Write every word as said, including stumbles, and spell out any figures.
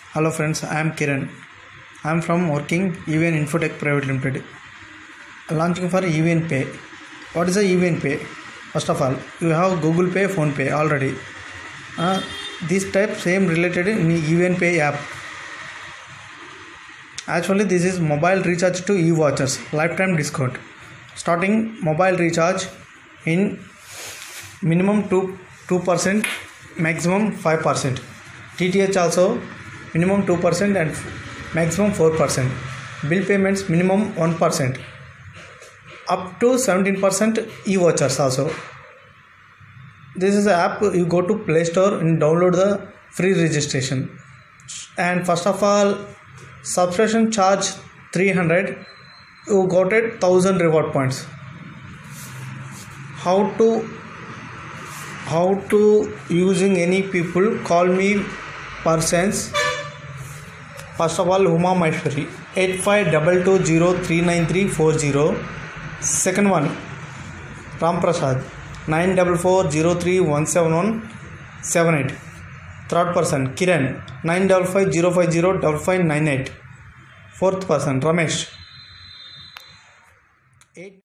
Hello friends, I am Kiran. I am from working E V N Infotech Private Limited. Launching for E V N Pay. What is a E V N Pay? First of all, you have Google Pay, Phone Pay already. Uh, this type same related in E V N Pay app. Actually, this is mobile recharge to e-watchers lifetime discount. Starting mobile recharge in minimum two two percent, maximum five percent. T T H also minimum two percent and maximum four percent. Bill payments minimum one percent. Up to seventeen percent e-watchers also. This is the app. You go to Play Store and download the free registration. And first of all, subscription charge three hundred. You got it one thousand reward points. How to how to using any people call me persons. First of all, Huma Maheshwari eight five two two zero three nine three four zero. Second one, Ram Prasad nine four four zero three one seven one seven eight. Third person, Kiran nine five five zero five zero five five nine eight. Fourth person, Ramesh eight